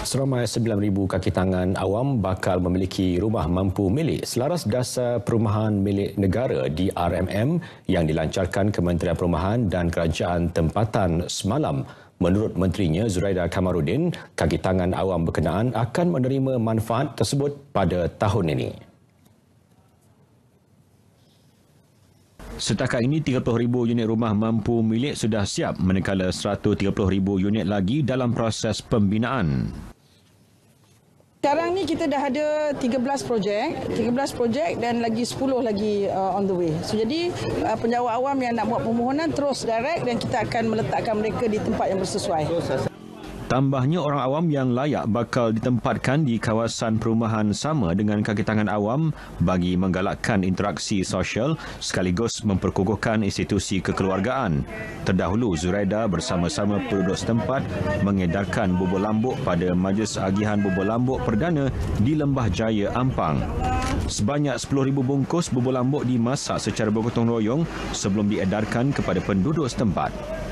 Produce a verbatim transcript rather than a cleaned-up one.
Seramai sembilan ribu kaki tangan awam bakal memiliki rumah mampu milik selaras Dasar Perumahan Milik Negara D R M M yang dilancarkan Kementerian Perumahan dan Kerajaan Tempatan semalam. Menurut Menterinya Zuraida Kamaruddin, kaki tangan awam berkenaan akan menerima manfaat tersebut pada tahun ini. Setakat ini, tiga puluh ribu unit rumah mampu milik sudah siap, manakala seratus tiga puluh ribu unit lagi dalam proses pembinaan. Sekarang ni kita dah ada tiga belas projek, tiga belas projek dan lagi sepuluh lagi uh, on the way. So jadi uh, penjawat awam yang nak buat permohonan terus direct dan kita akan meletakkan mereka di tempat yang bersesuai. Tambahnya, orang awam yang layak bakal ditempatkan di kawasan perumahan sama dengan kaki tangan awam bagi menggalakkan interaksi sosial sekaligus memperkukuhkan institusi kekeluargaan. Terdahulu, Zuraida bersama-sama penduduk setempat mengedarkan bubur lambuk pada Majlis Agihan Bubur Lambuk Perdana di Lembah Jaya, Ampang. Sebanyak sepuluh ribu bungkus bubur lambuk dimasak secara bergotong royong sebelum diedarkan kepada penduduk setempat.